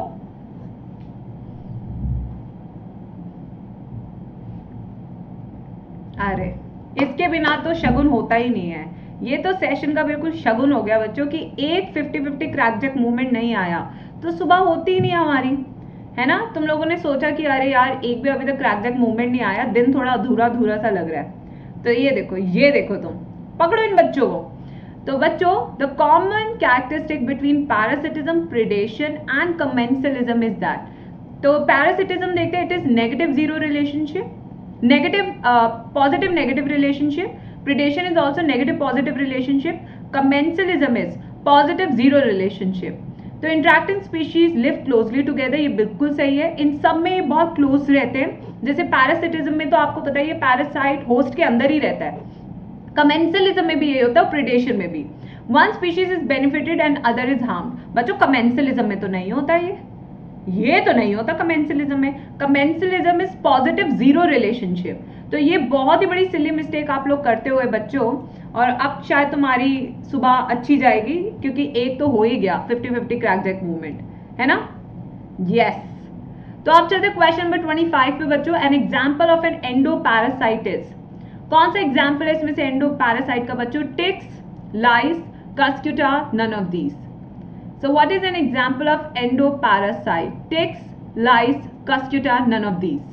S1: अरे इसके बिना तो शगुन होता ही नहीं है। ये तो सेशन का बिल्कुल शगुन हो गया बच्चों कि एक फिफ्टी फिफ्टी क्रैकजैक मूवमेंट नहीं आया तो सुबह होती ही नहीं हमारी, है ना। तुम लोगों ने सोचा कि अरे यार एक भी अभी तक क्रैकजैक मूवमेंट नहीं आया, दिन थोड़ा अधूरा अधूरा सा लग रहा है। तो ये देखो ये देखो, तुम पकड़ो इन बच्चों को। तो बच्चों the common characteristic between parasitism, predation and commensalism is that. तो पैरासिटिज्म देखते हैं, it is negative zero relationship, negative positive negative relationship. Predation is also negative positive relationship. Commensalism is positive zero relationship. तो interacting species live closely together, ये बिल्कुल सही है। इन सब में ये बहुत क्लोज रहते हैं। जैसे पैरासिटिज्म में तो आपको पता है ये पैरासाइट होस्ट के अंदर ही रहता है। कमेंसलिज्म में भी ये होता है, प्रेडेशन में भी। One species is benefited and other is harmed. बच्चों कमेंसलिज्म में तो नहीं होता ये ये तो नहीं होता कमेंसलिज्म में। Commensalism is positive zero relationship. तो ये बहुत ही बड़ी सिली मिस्टेक आप लोग करते हुए बच्चों, और अब शायद तुम्हारी सुबह अच्छी जाएगी क्योंकि एक तो हो ही गया फिफ्टी फिफ्टी क्रैकजैक मूवमेंट, है ना। Yes yes. तो आप चलते क्वेश्चन नंबर ट्वेंटी फाइव पे बच्चों। An example of an endoparasites, कौन सा एग्जाम्पल है इसमें से एंडोपैरासाइट का बच्चों? Ticks, lice, cuscuta, none of these. So what is an example of endoparasite? Ticks, lice, cuscuta, none of these.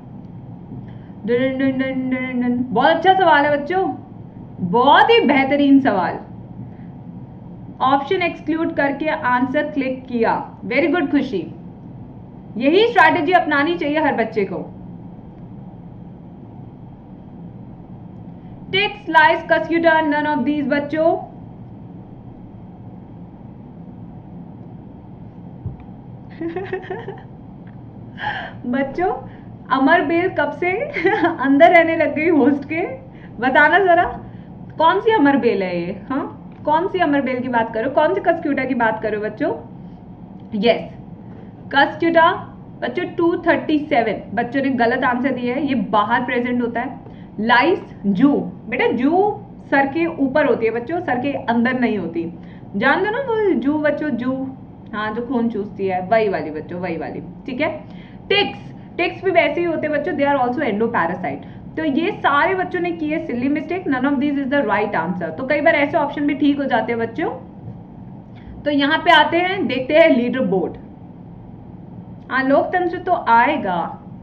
S1: बहुत अच्छा सवाल है बच्चों, बहुत ही बेहतरीन सवाल। ऑप्शन एक्सक्लूड करके आंसर क्लिक किया, वेरी गुड खुशी। यही स्ट्रैटेजी अपनानी चाहिए हर बच्चे को। Ticks, lice, cuscuta, none of these बच्चों। बच्चों अमर बेल कब से अंदर रहने लग गई होस्ट के, बताना जरा कौन सी अमर बेल है ये? हाँ कौन सी अमर बेल की बात करो, कौन सी कस्क्यूटा की बात करो बच्चों? यस कस्क्यूटा बच्चों टू थर्टी सेवन बच्चों ने गलत आंसर दिया है, ये बाहर प्रेजेंट होता है। लाइस जू, बेटा जू सर के ऊपर होती है बच्चों, सर के अंदर नहीं होती। जान दो ना वो जू बच्चों, जू हाँ जो खून चूसती है वही वाली बच्चों, वही वाली, ठीक है। टिक्स, टिक्स भी वैसे ही होते हैं बच्चों, दे आर ऑल्सो एंडोपैरासाइट। तो ये सारे बच्चों ने किए silly mistake, none of these is the right answer. तो कई बार ऐसे ऑप्शन भी ठीक हो जाते हैं बच्चों। तो यहाँ पे आते हैं, देखते हैं लीडर बोर्ड। हाँ लोकतंत्र तो आएगा।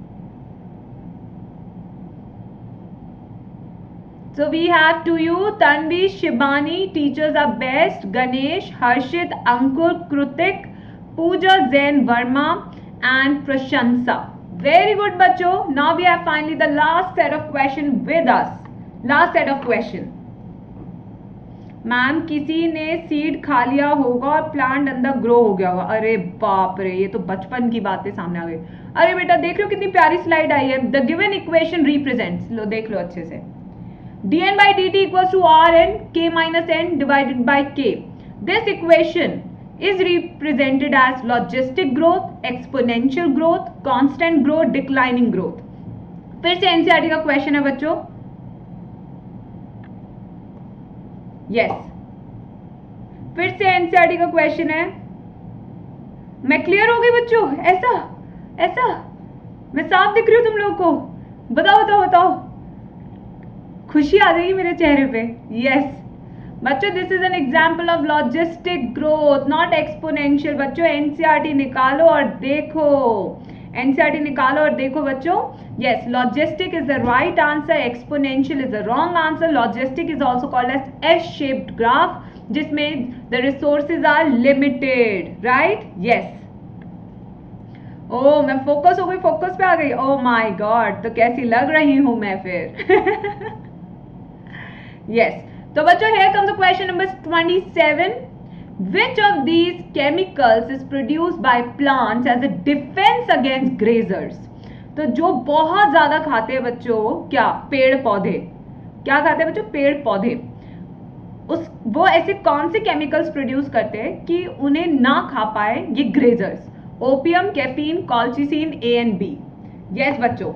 S1: So we have to you Tanvi, Shibani, teachers are best, Ganesh, Harshit, Ankur, Krutik, Pooja, Zain, Verma and Prashansa. Very good बच्चों. Now we have finally the last set of question with us. Last set of question. Ma'am किसी ने seed खा लिया होगा और plant अंदर grow हो गया होगा। अरे बाप रे, ये तो बचपन की बातें सामने आ गई। अरे बेटा देख लो कितनी प्यारी स्लाइड आई है। द गिवन इक्वेशन रिप्रेजेंट्स, लो देख लो अच्छे से, dn by dt equals to rn k minus n divided by k. This equation is represented as logistic growth, exponential growth, constant growth, declining growth. फिर से एनसीईआरटी का क्वेश्चन है बच्चों, यस yes. फिर से एनसीईआरटी का क्वेश्चन है। मैं क्लियर हो गई बच्चों? ऐसा ऐसा मैं साफ दिख रही हूँ तुम लोग को? बताओ बताओ बताओ, खुशी आ जाएगी मेरे चेहरे पे। Yes yes. बच्चों this is an example of logistic growth, not exponential. बच्चों एनसीईआरटी निकालो और देखो, एनसीईआरटी निकालो और देखो बच्चों। Yes, logistic is the right answer, exponential is the wrong answer. Logistic is also called as S shaped graph, जिसमें the resources are limited, right? Yes. Oh मैं फोकस हो गई, फोकस पे आ गई। ओह माय गॉड, तो कैसी लग रही हूं मैं फिर? Yes yes. तो बच्चों here comes the question number twenty-seven. Which of these chemicals is produced by plants as a defense against grazers? तो जो बहुत ज्यादा खाते हैं बच्चों, क्या? पेड़ पौधे। क्या खाते हैं बच्चों? पेड़ पौधे। उस वो ऐसे कौन से केमिकल्स प्रोड्यूस करते हैं कि उन्हें ना खा पाए ये grazers? Opium, caffeine, colchicine, A and B. Yes बच्चों,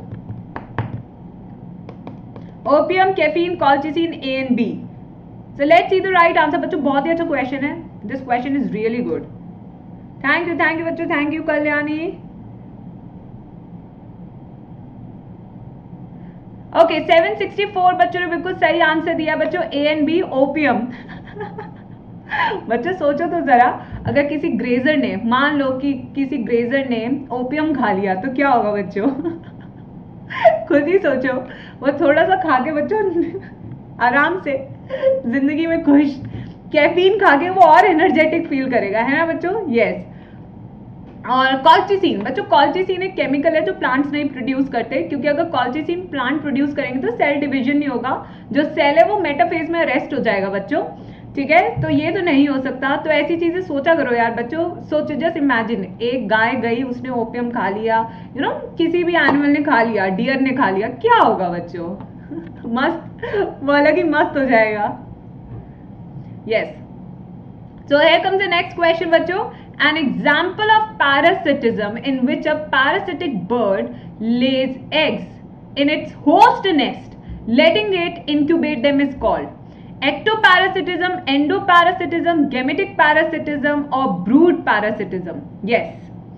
S1: opium, caffeine, colchicine, A and B. So let's see the right answer. बच्चों बहुत ही अच्छा क्वेश्चन है, this question is really good. Thank you thank you बच्चों, thank you Kalyani. Okay seven sixty four बच्चों ने बिल्कुल सही आंसर दिया बच्चों, ए एंड बी, ओपियम। बच्चों सोचो तो जरा, अगर किसी ग्रेजर ने, मान लो कि किसी ग्रेजर ने ओपियम खा लिया तो क्या होगा बच्चों? खुद ही सोचो, वो थोड़ा सा खा के बच्चों आराम से जिंदगी में खुश, कैफीन खा के वो और एनर्जेटिक फील करेगा, है ना बच्चों? Yes yes. और कॉल्चिसिन बच्चों, कॉल्चिसिन एक केमिकल है जो प्लांट्स नहीं प्रोड्यूस करते, क्योंकि अगर कॉल्चिसिन प्लांट प्रोड्यूस करेंगे तो सेल डिवीजन नहीं होगा, जो सेल है वो मेटाफेज में अरेस्ट हो जाएगा बच्चों, ठीक है? तो ये तो नहीं हो सकता। तो ऐसी चीजें सोचा करो यार बच्चों। सोचो, जस्ट इमेजिन, एक गाय गई, उसने ओपियम खा लिया, यू नो किसी भी एनिमल ने खा लिया, डियर ने खा लिया, क्या होगा बच्चों? मस्त, वो अलग ही मस्त हो जाएगा। Yes, so here comes the next question बच्चों। An example of parasitism in which a parasitic bird lays eggs in its host nest, letting it incubate them is called ectoparasitism, endoparasitism, gametic parasitism और brood parasitism. Yes,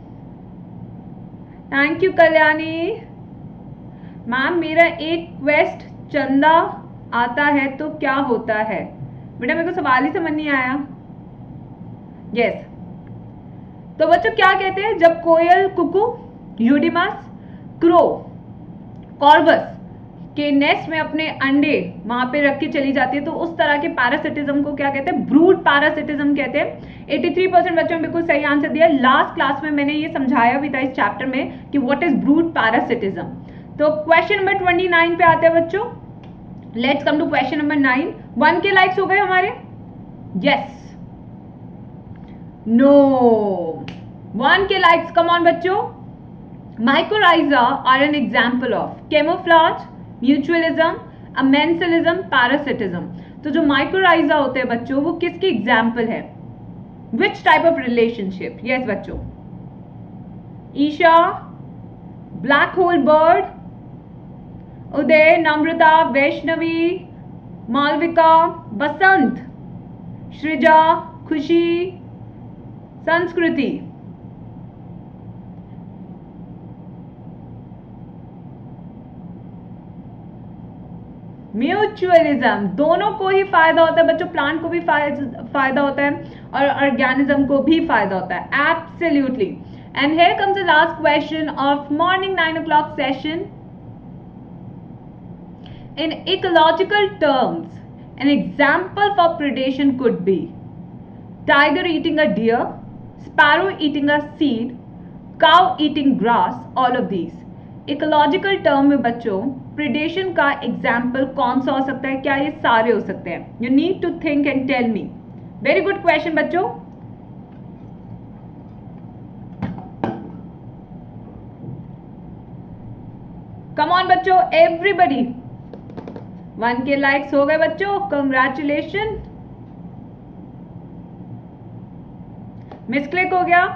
S1: thank you Kalyani ma'am. मेरा एक quest चंदा आता है तो क्या होता है? बेटा मेरे को सवाल ही समझ नहीं आया। Yes yes. तो बच्चों क्या कहते हैं जब कोयल, कुकू, यूडिमस, क्रो, कॉर्वस के नेस्ट में अपने अंडे वहां पे रख के चली जाती है, तो उस तरह के पैरासिटिज्म को क्या कहते हैं? ब्रूड पैरासिटिज्म कहते हैं। तिरासी परसेंट बच्चों ने बिल्कुल सही आंसर दिया। लास्ट क्लास में मैंने ये समझाया भी था इस चैप्टर में कि व्हाट इज ब्रूड पैरासिटिज्म। तो क्वेश्चन नंबर ट्वेंटी नाइन पे आते हैं बच्चों। Let's come to question number nine. One के लाइक्स हो गए हमारे? यस, नो, वन के लाइक्स, कम ऑन बच्चों। Mycorrhiza are an example of camouflage, mutualism, amensalism, parasitism. तो जो माइकोराइजा होते हैं बच्चों वो किसकी एग्जाम्पल है? Which type of relationship? Yes बच्चों, Isha, black hole bird, Uday, Namrata, Vaishnavi, Malvika, Basant, Shreeja, Khushi, Sanskriti. Mutualism, दोनों को ही फायदा होता है बच्चों, प्लांट को भी फायदा होता है और ऑर्गेनिज्म को भी फायदा होता है। Absolutely. And here comes the last question of morning nine o'clock session. In ecological terms, an example for predation could be tiger eating a deer, sparrow eating a seed, cow eating grass, all of these. Ecological term में बच्चों predation का example कौन सा हो सकता है? क्या ये सारे हो सकते हैं? You need to think and tell me. Very good question बच्चों। Come on बच्चों, everybody. वन के लाइक्स हो गए बच्चों, कंग्रेचुलेशन। मिसक्लिक हो गया।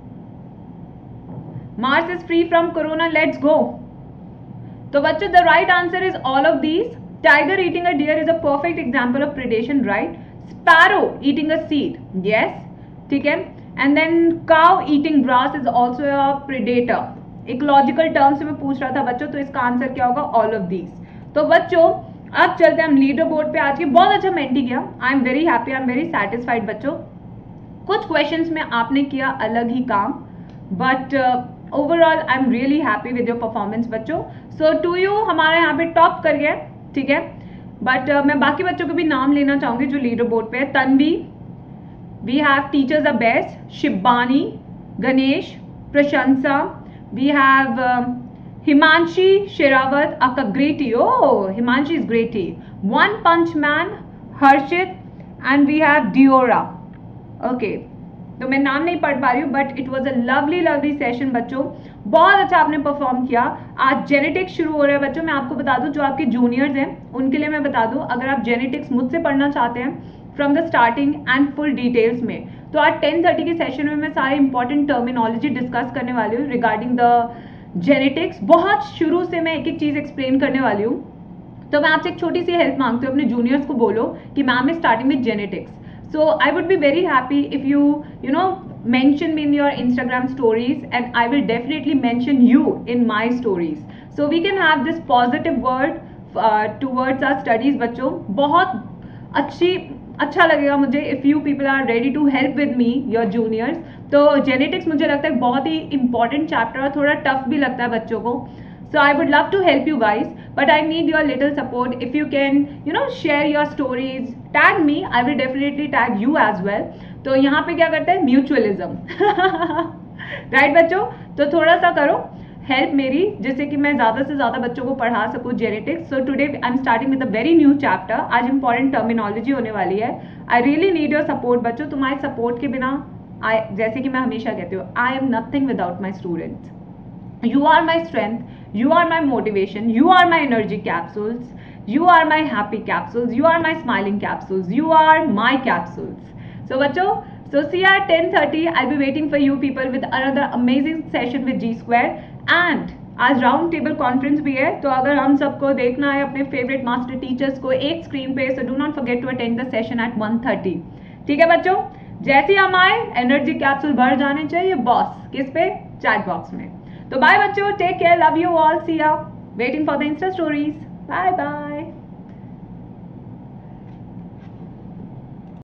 S1: Mars is free from corona, let's go. तो बच्चों the right answer is all of these. Tiger eating a deer is a perfect example of predation, right? Sparrow eating a seed, yes, ठीक है। And then cow eating grass is also a predator. Ecological term से मैं पूछ रहा था बच्चों, तो इसका आंसर क्या होगा? All of these. तो बच्चों अब चलते हैं हम लीडर बोर्ड पे। आज की बहुत अच्छा मेंटी किया, I am very happy, I am very satisfied बच्चों। कुछ क्वेश्चंस में आपने किया अलग ही काम, but overall I am really happy with your performance बच्चों। सो टू यू हमारे यहाँ पे टॉप कर गया, ठीक है। बट uh, मैं बाकी बच्चों को भी नाम लेना चाहूंगी जो लीडर बोर्ड पे है। Tanvi, we have teachers are best, Shibani, Ganesh, Prashansa, we have Himanshi Sherawat, aka greaty, oh Himanshi is greaty, one punch man, Harshit, and we have Deora. Okay, तो मैं नाम नहीं पढ़ पा रही हूँ, but it was a lovely lovely session बच्चों। बहुत अच्छा आपने परफॉर्म किया। आज जेनेटिक्स शुरू हो रहा है बच्चों। मैं आपको बता दूं, जो आपके जूनियर्स हैं उनके लिए मैं बता दूं, अगर आप जेनेटिक्स मुझसे पढ़ना चाहते हैं from the starting and full details में, तो आज टेन थर्टी के सेशन में मैं सारे इंपॉर्टेंट टर्मिनोलॉजी डिस्कस करने वाली हूँ रिगार्डिंग द जेनेटिक्स। बहुत शुरू से मैं एक एक चीज एक्सप्लेन करने वाली हूँ। तो मैं आपसे एक छोटी सी हेल्प मांगती हूँ, अपने जूनियर्स को बोलो कि ma'am is starting with genetics. So I would be very happy if you, you know, mention me in your Instagram stories, and I will definitely mention you in my stories. So we can have this positive word uh, towards our studies बच्चों। बहुत अच्छी अच्छा लगेगा मुझे if you people are ready to help with me, your juniors। तो genetics मुझे लगता है बहुत ही important chapter और थोड़ा tough भी लगता है बच्चों को। So I would love to help you guys, but I need your little support. If you can, you know, share your stories, tag me. I will definitely tag you as well. तो यहाँ पे क्या करते हैं? Mutualism, right बच्चों? तो थोड़ा सा करो हेल्प मेरी, जिससे कि मैं ज्यादा से ज्यादा बच्चों को पढ़ा सकूँ genetics. So today I am starting with a very new chapter. आज इंपॉर्टेंट टर्मिनोलॉजी होने वाली है। I really need your support बच्चों। तुम्हारे सपोर्ट के बिना, आई जैसे कि मैं हमेशा कहती हूँ, I am nothing without my students. You are my strength, you are my motivation, you are my energy capsules, you are my happy capsules, you are my smiling capsules, you are my capsules. So bachcho, so see you at ten thirty. I'll be waiting for you people with another amazing session with G Square. And आज round table conference भी है, तो अगर हम सबको देखना है अपने फेवरेट मास्टर टीचर्स को एक स्क्रीन पे, so do not forget to attend the session at one thirty. ठीक है बच्चों? जैसे हम आए, एनर्जी कैप्सूल भर जाने चाहिए बॉस, किस पे? चैट बॉक्स में। तो बाय बच्चों, take care, love you all, see ya, waiting for the insta stories, bye bye.